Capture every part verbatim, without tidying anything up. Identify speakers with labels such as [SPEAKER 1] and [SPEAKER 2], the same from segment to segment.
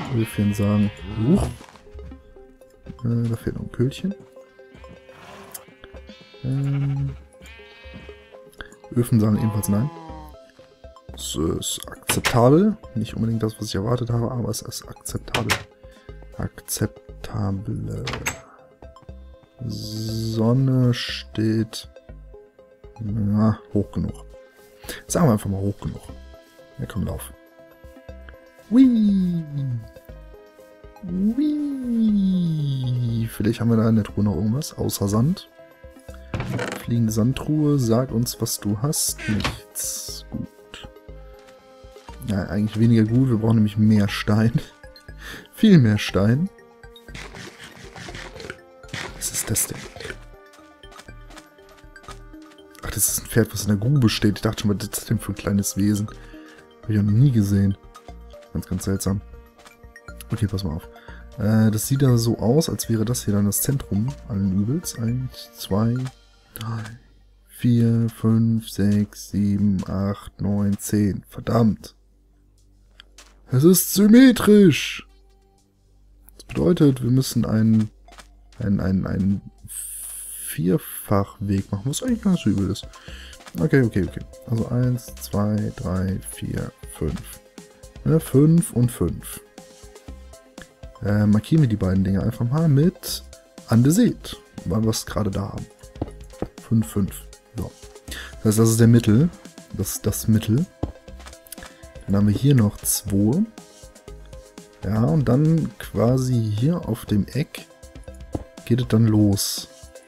[SPEAKER 1] Öfchen sagen, huch. Äh, da fehlt noch ein Köhlchen. Ähm, Öfen sagen ebenfalls nein. Es ist akzeptabel. Nicht unbedingt das, was ich erwartet habe, aber es ist akzeptabel. Akzeptable. Sonne steht na, hoch genug. Sagen wir einfach mal hoch genug. Ja, komm, lauf. Whee! Whee! Vielleicht haben wir da in der Truhe noch irgendwas, außer Sand. Fliegende Sandtruhe, sag uns, was du hast. Nichts. Gut. Ja, eigentlich weniger gut. Wir brauchen nämlich mehr Stein. Viel mehr Stein. Was ist das denn? Ach, das ist ein Pferd, was in der Grube steht. Ich dachte schon, was ist das denn für ein kleines Wesen? Habe ich auch noch nie gesehen. Ganz, ganz seltsam. Okay, pass mal auf. Äh, das sieht ja so aus, als wäre das hier dann das Zentrum allen Übels. Eins, zwei, drei, vier, fünf, sechs, sieben, acht, neun, zehn. Verdammt. Es ist symmetrisch. Das bedeutet, wir müssen einen, einen, einen, einen Vierfachweg machen, was eigentlich ganz übel ist. Okay, okay, okay. Also eins, zwei, drei, vier, fünf. Ja, fünf und fünf. Äh, markieren wir die beiden Dinge einfach mal mit Andeseht, weil wir es gerade da haben. fünf, fünf. So. Das heißt, das ist der Mittel. Das ist das Mittel. Dann haben wir hier noch zwei. Ja, und dann quasi hier auf dem Eck geht es dann los.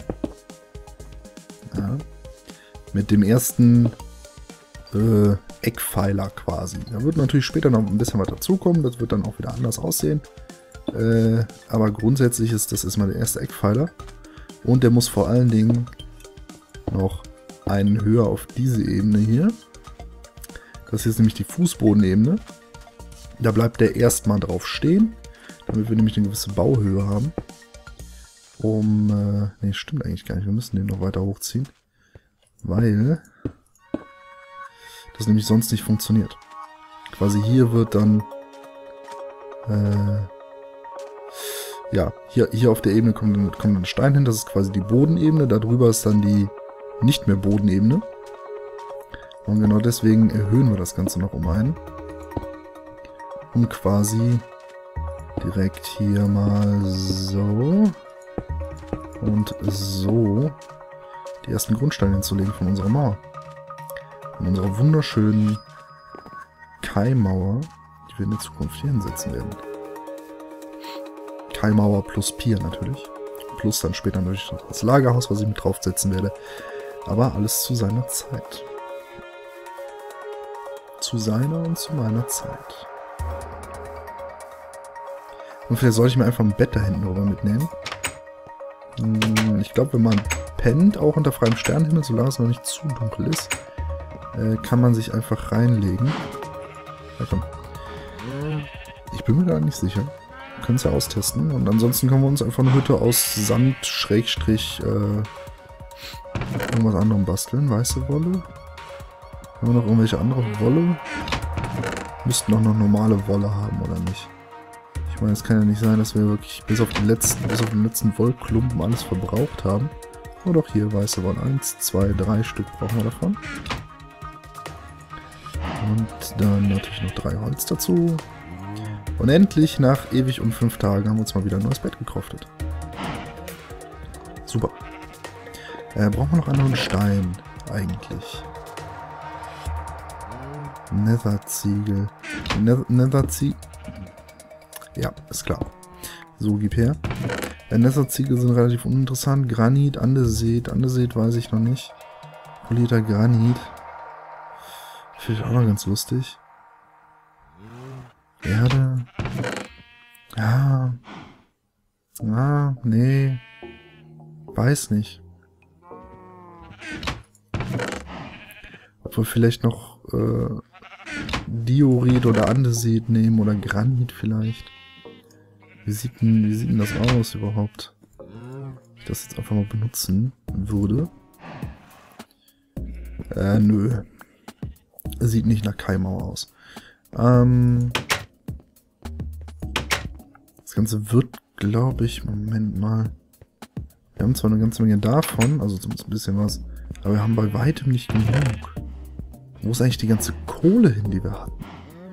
[SPEAKER 1] Ja. Mit dem ersten äh, Eckpfeiler quasi. Da wird natürlich später noch ein bisschen was dazukommen. Das wird dann auch wieder anders aussehen. Äh, aber grundsätzlich ist das erstmal der erste Eckpfeiler. Und der muss vor allen Dingen noch einen höher auf diese Ebene hier. Das hier ist nämlich die Fußbodenebene. Da bleibt der erstmal drauf stehen, damit wir nämlich eine gewisse Bauhöhe haben. Um, äh, ne, stimmt eigentlich gar nicht. Wir müssen den noch weiter hochziehen. Weil das nämlich sonst nicht funktioniert. Quasi hier wird dann, äh, ja, hier, hier auf der Ebene kommt, kommt ein Stein hin. Das ist quasi die Bodenebene. Darüber ist dann die nicht mehr Bodenebene. Und genau deswegen erhöhen wir das Ganze noch um einen. Um quasi direkt hier mal so und so die ersten Grundsteine hinzulegen von unserer Mauer. Von unserer wunderschönen Kaimauer, die wir in der Zukunft hier hinsetzen werden. Kaimauer plus Pier natürlich. Plus dann später natürlich noch das Lagerhaus, was ich mit draufsetzen werde. Aber alles zu seiner Zeit. Zu seiner und zu meiner Zeit. Und vielleicht sollte ich mir einfach ein Bett da hinten drüber mitnehmen. Ich glaube, wenn man pennt, auch unter freiem Sternenhimmel, solange es noch nicht zu dunkel ist, äh, kann man sich einfach reinlegen. Ja, komm. Ich bin mir da nicht sicher. Wir können es ja austesten. Und ansonsten können wir uns einfach eine Hütte aus Sand, Schrägstrich, äh, irgendwas anderem basteln. Weiße Wolle. Haben wir noch irgendwelche andere Wolle? Müssten auch noch normale Wolle haben, oder nicht? Ich meine, es kann ja nicht sein, dass wir wirklich bis auf den letzten, bis auf den letzten Wollklumpen alles verbraucht haben. Aber doch hier weiße Wolle. Eins, zwei, drei Stück brauchen wir davon. Und dann natürlich noch drei Holz dazu. Und endlich, nach ewig und fünf Tagen, haben wir uns mal wieder ein neues Bett gekraftet. Super. Äh, brauchen wir noch einen Stein, eigentlich. Netherziegel. Ne Netherziegel. Ja, ist klar. So, gib her. Äh, Netherziegel sind relativ uninteressant. Granit, Andesit. Andesit weiß ich noch nicht. Polierter Granit. Finde ich auch noch ganz lustig. Erde. Ja. Ah, nee. Weiß nicht. Ob wir vielleicht noch äh, Diorit oder Andesit nehmen oder Granit vielleicht. Wie sieht denn, wie sieht denn das aus überhaupt? Wenn ich das jetzt einfach mal benutzen würde. Äh, nö. Sieht nicht nach Kaimauer aus. Ähm. Das Ganze wird, glaube ich, Moment mal. Wir haben zwar eine ganze Menge davon, also zumindest ein bisschen was, aber wir haben bei weitem nicht genug. Wo ist eigentlich die ganze Kohle hin, die wir hatten?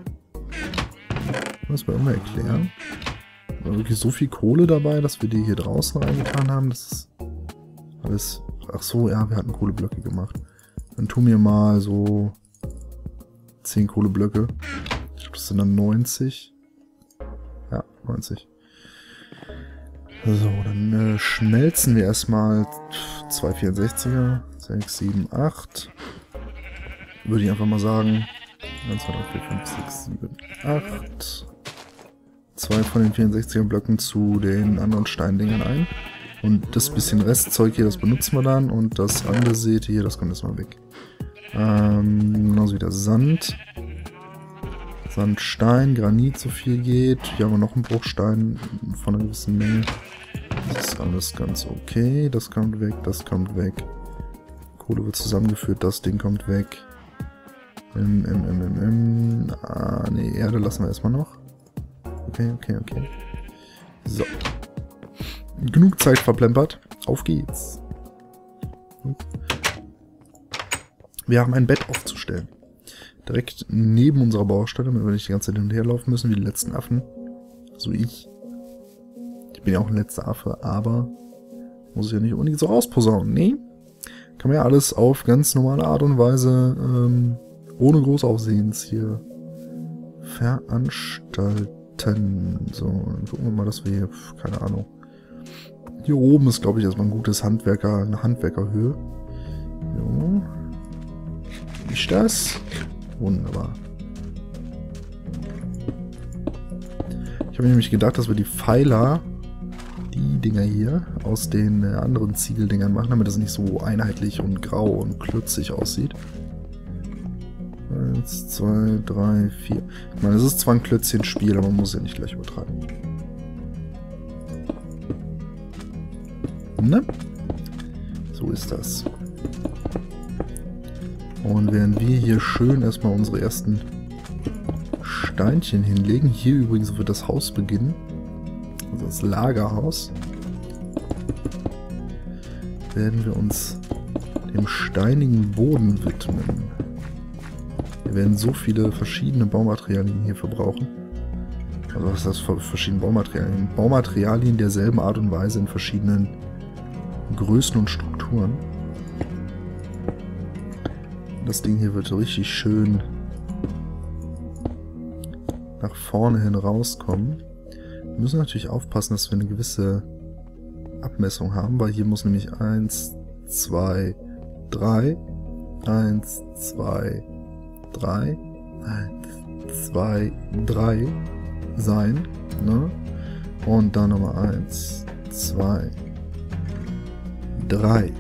[SPEAKER 1] Das wir immer erklären. War wirklich so viel Kohle dabei, dass wir die hier draußen reingetan haben. Das ist alles... Ach so, ja, wir hatten Kohleblöcke gemacht. Dann tu mir mal so zehn Kohleblöcke. Ich glaube, das sind dann neunzig. Ja, neunzig. So, dann äh, schmelzen wir erstmal zwei vierundsechziger. sechs, sieben, acht. Würde ich einfach mal sagen. eins, zwei, drei, vier, fünf, sechs, sieben, acht. Zwei von den vierundsechziger Blöcken zu den anderen Steindingern ein. Und das bisschen Restzeug hier, das benutzen wir dann. Und das angesäte hier, das kommt erstmal weg. Ähm, genauso wie der Sand. Sandstein, Granit, so viel geht. Hier haben wir noch einen Bruchstein von einer gewissen Menge. Das ist alles ganz okay. Das kommt weg, das kommt weg. Kohle wird zusammengeführt, das Ding kommt weg. Ähm, ähm, ähm, ähm, ähm. Ah, ne, Erde lassen wir erstmal noch. Okay, okay, okay. So. Genug Zeit verplempert. Auf geht's. Wir haben ein Bett aufzustellen. Direkt neben unserer Baustelle, damit wir nicht die ganze Zeit hin und her laufen müssen, wie die letzten Affen. So ich. Ich bin ja auch ein letzter Affe, aber muss ich ja nicht unbedingt so rausposaunen. Nee. Kann man ja alles auf ganz normale Art und Weise, ähm, ohne Großaufsehens hier veranstalten. So, dann gucken wir mal, dass wir hier, keine Ahnung. Hier oben ist, glaube ich, erstmal ein gutes Handwerker, eine Handwerkerhöhe. Jo. Ist das? Wunderbar. Ich habe mir nämlich gedacht, dass wir die Pfeiler, die Dinger hier, aus den äh, anderen Ziegeldingern machen, damit das nicht so einheitlich und grau und klützig aussieht. Eins, zwei, drei, vier. Ich meine, es ist zwar ein Klötzchen-Spiel, aber man muss ja nicht gleich übertreiben. Ne? So ist das. Und während wir hier schön erstmal unsere ersten Steinchen hinlegen, hier übrigens wird das Haus beginnen, also das Lagerhaus, werden wir uns dem steinigen Boden widmen. Wir werden so viele verschiedene Baumaterialien hier verbrauchen. Also was ist das, verschiedene Baumaterialien? Baumaterialien derselben Art und Weise in verschiedenen Größen und Strukturen. Das Ding hier wird richtig schön nach vorne hin rauskommen. Wir müssen natürlich aufpassen, dass wir eine gewisse Abmessung haben, weil hier muss nämlich eins, zwei, drei, eins, zwei, drei, eins, zwei, drei sein, ne? Und dann nochmal eins, zwei, drei.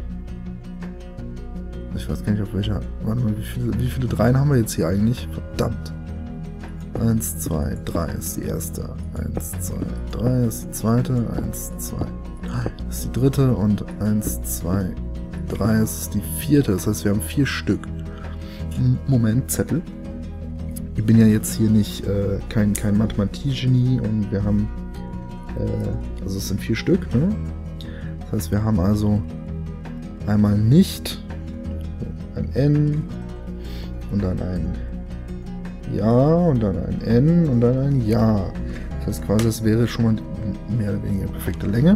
[SPEAKER 1] Ich weiß gar nicht, auf welcher. Warte mal, wie viele, wie viele Dreien haben wir jetzt hier eigentlich? Verdammt. eins, zwei, drei ist die erste. eins, zwei, drei ist die zweite. eins, zwei, drei ist die dritte. Und eins, zwei, drei ist die vierte. Das heißt, wir haben vier Stück. Moment, Zettel. Ich bin ja jetzt hier nicht äh, kein, kein Mathematik-Genie und wir haben. Äh, also es sind vier Stück, ne? Das heißt, wir haben also einmal nicht ein N und dann ein Ja und dann ein N und dann ein Ja. Das heißt quasi, das wäre schon mal mehr oder weniger perfekte Länge.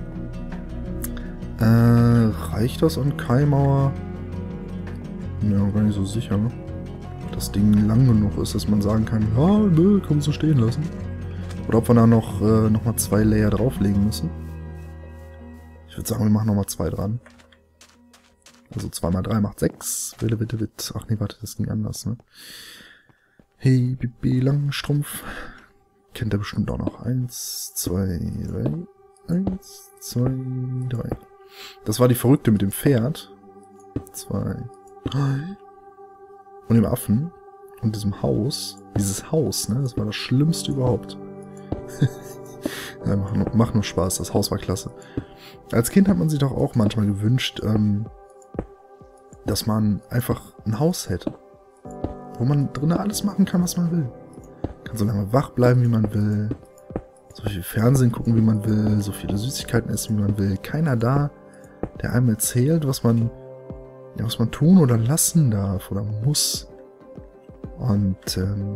[SPEAKER 1] Äh, reicht das an Keimauer? Ja, gar nicht so sicher. Ob das Ding lang genug ist, dass man sagen kann, ja, nö, kann man so stehen lassen. Oder ob wir da noch, äh, noch mal zwei Layer drauflegen müssen. Ich würde sagen, wir machen nochmal zwei dran. Also zwei mal drei macht sechs. Wille, bitte, bitte. Ach nee, warte, das ging anders, ne? Hey, Bibi Langstrumpf. Kennt er bestimmt auch noch. Eins, zwei, drei. Eins, zwei, drei. Das war die Verrückte mit dem Pferd. Zwei, drei. Und dem Affen. Und diesem Haus. Dieses Haus, ne? Das war das Schlimmste überhaupt. Ja, macht nur, macht nur Spaß. Das Haus war klasse. Als Kind hat man sich doch auch manchmal gewünscht, ähm, dass man einfach ein Haus hätte, wo man drinnen alles machen kann, was man will. Kann so lange wach bleiben, wie man will. so viel Fernsehen gucken, wie man will, so viele Süßigkeiten essen, wie man will. Keiner da, der einem erzählt, was man, ja, was man tun oder lassen darf oder muss. Und ähm,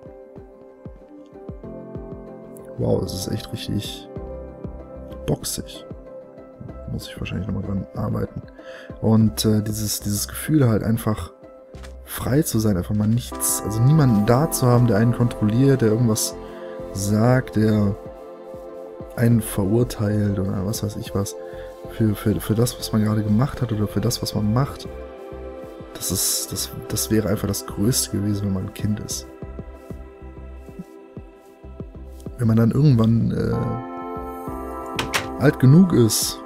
[SPEAKER 1] wow, es ist echt richtig boxig. Muss ich wahrscheinlich nochmal dran arbeiten. Und äh, dieses, dieses Gefühl halt einfach frei zu sein, einfach mal nichts, also niemanden da zu haben, der einen kontrolliert, der irgendwas sagt, der einen verurteilt oder was weiß ich was, für, für, für das, was man gerade gemacht hat oder für das, was man macht. Das ist, das, das wäre einfach das Größte gewesen, wenn man ein Kind ist. Wenn man dann irgendwann äh, alt genug ist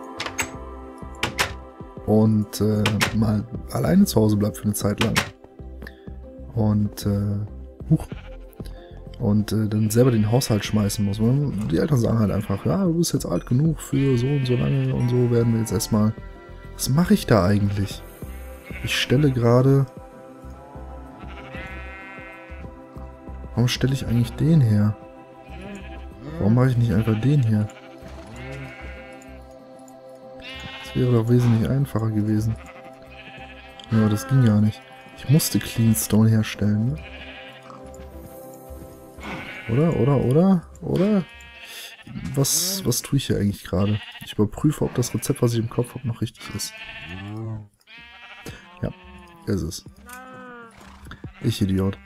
[SPEAKER 1] und äh, mal alleine zu Hause bleibt für eine Zeit lang und äh, huch, und äh, dann selber den Haushalt schmeißen muss. Die Eltern sagen halt einfach, ja, du bist jetzt alt genug für so und so lange und so werden wir jetzt erstmal... Was mache ich da eigentlich? Ich stelle gerade... Warum stelle ich eigentlich den her? Warum mache ich nicht einfach den hier? Das wäre doch wesentlich einfacher gewesen. Ja, aber das ging ja nicht. Ich musste Clean Stone herstellen, ne? Oder, oder, oder, oder? Was, was tue ich hier eigentlich gerade? Ich überprüfe, ob das Rezept, was ich im Kopf habe, noch richtig ist. Ja, ist es. Ich Idiot.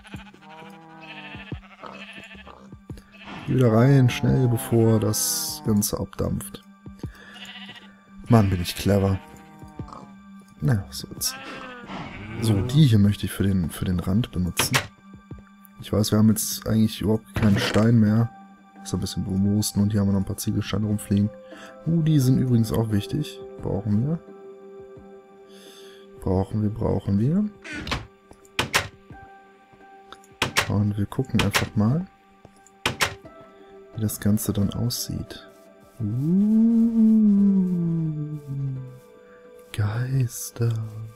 [SPEAKER 1] Geh wieder rein, schnell, bevor das Ganze abdampft. Mann, bin ich clever. Na, was soll's. So, die hier möchte ich für den, für den Rand benutzen. Ich weiß, wir haben jetzt eigentlich überhaupt keinen Stein mehr. Das ist ein bisschen bemoosten und hier haben wir noch ein paar Ziegelsteine rumfliegen. Uh, die sind übrigens auch wichtig. Brauchen wir. Brauchen wir, brauchen wir. Und wir gucken einfach mal, wie das Ganze dann aussieht. Uh, Geister.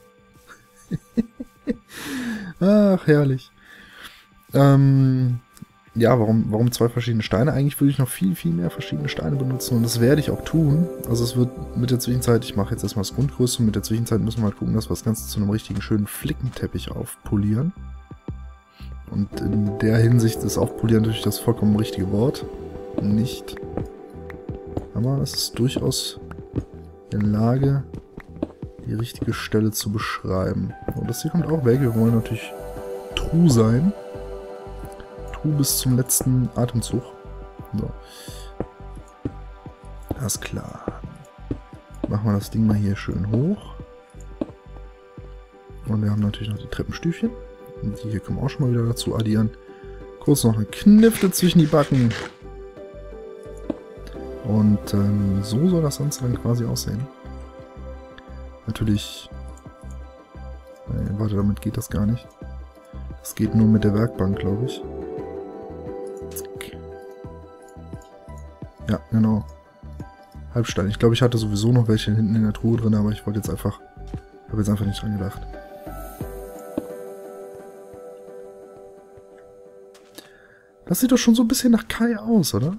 [SPEAKER 1] Ach, herrlich. Ähm, ja, warum, warum zwei verschiedene Steine? Eigentlich würde ich noch viel, viel mehr verschiedene Steine benutzen und das werde ich auch tun. Also es wird mit der Zwischenzeit, ich mache jetzt erstmal das Grundgerüst und mit der Zwischenzeit müssen wir halt gucken, dass wir das Ganze zu einem richtigen schönen Flickenteppich aufpolieren. Und in der Hinsicht ist aufpolieren natürlich das vollkommen richtige Wort. Nicht. Aber es ist durchaus in Lage, die richtige Stelle zu beschreiben. Und das hier kommt auch weg. Wir wollen natürlich true sein. Bis zum letzten Atemzug. So. Das ist klar. Machen wir das Ding mal hier schön hoch. Und wir haben natürlich noch die Treppenstüfchen. Und die hier können wir auch schon mal wieder dazu addieren. Kurz noch eine Knifte zwischen die Backen. Und ähm, so soll das Ganze dann quasi aussehen. Natürlich... Nee, warte, damit geht das gar nicht. Das geht nur mit der Werkbank, glaube ich. Ja, genau. Halbstein. Ich glaube, ich hatte sowieso noch welche hinten in der Truhe drin, aber ich wollte jetzt einfach... habe jetzt einfach nicht dran gedacht. Das sieht doch schon so ein bisschen nach Kai aus, oder?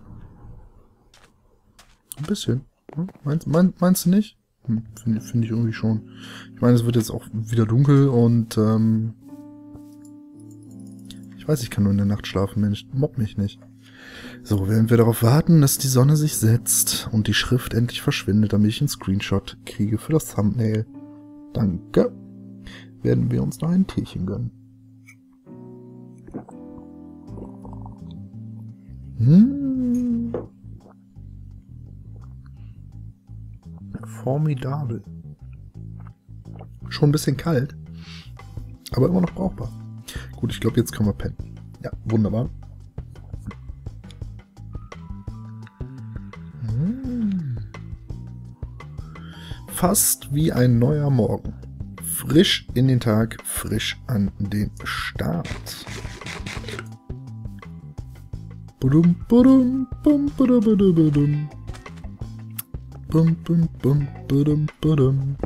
[SPEAKER 1] Ein bisschen. Hm? Meinst, mein, meinst du nicht? Hm, Finde find ich irgendwie schon. Ich meine, es wird jetzt auch wieder dunkel und... Ähm, ich weiß, ich kann nur in der Nacht schlafen, Mensch. Mobb mich nicht. So, während wir darauf warten, dass die Sonne sich setzt und die Schrift endlich verschwindet, damit ich einen Screenshot kriege für das Thumbnail. Danke. Werden wir uns noch ein Teechen gönnen. Hm. Formidabel. Schon ein bisschen kalt, aber immer noch brauchbar. Gut, ich glaube, jetzt können wir pennen. Ja, wunderbar. Fast wie ein neuer Morgen. Frisch in den Tag, frisch an den Start. Budum, budum, bum, budum, budum, budum. Bum, bum, bum, budum, budum.